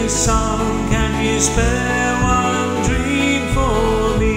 this song, can you spare one dream for me?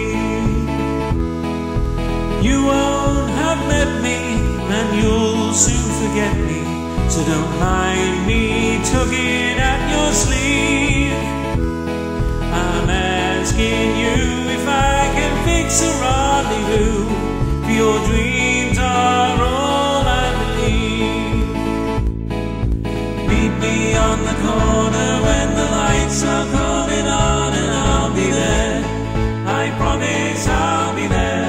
You won't have met me, and you'll soon forget me, so don't mind me tugging at your sleeve. I'm asking you if I can fix a rendezvous, for your dreams are all I believe. Meet me on the corner when the lights are coming on, and I'll be there, I promise I'll be there.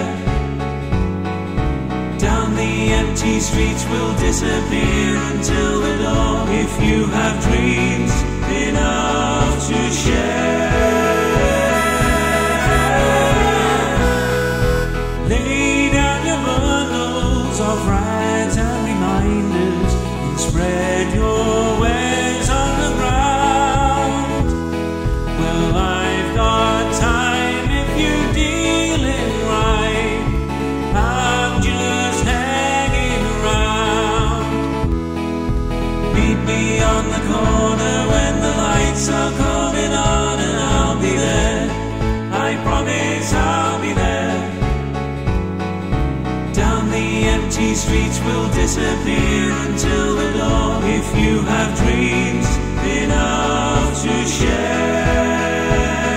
Down the empty streets we'll disappear until the dawn, if you have dreams enough to share. Lay down your bundles of rags and reminders, and spread your wares on the ground. Well, I've got time if you deal it right, I'm just hanging around. Meet me on the corner when the lights are coming on, and I'll be there, I promise I'll be there. Down the empty streets we'll disappear until the dawn, if you have dreams enough to share.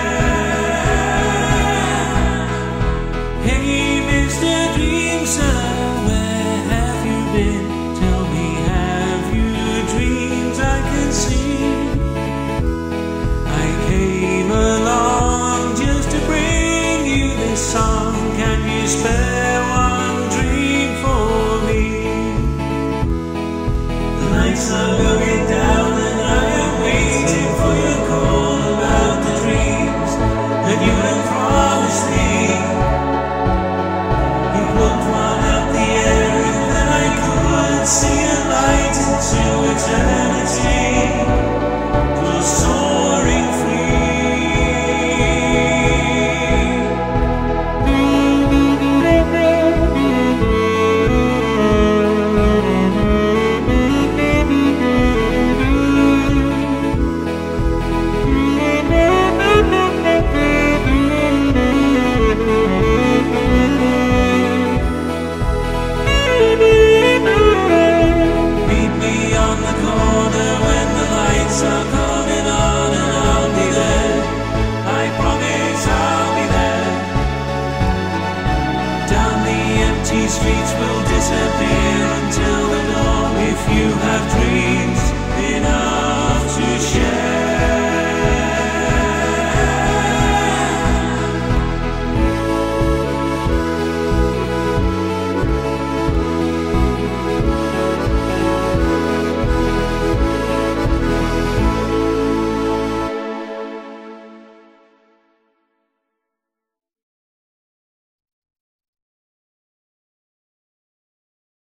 Hey, Mr. Dream Seller, where have you been? Tell me, have you dreams I can see? I came along just to bring you this song, can you spare one dream for me? The lights are going down and I am waiting for your call about the dreams that you have promised me. You plucked one out the air and then I could see a light into eternity, 'twas soaring free. Meet me on the corner when the lights are coming on, and I'll be there, I promise I'll be there. Down the empty streets we'll disappear until the dawn, if you have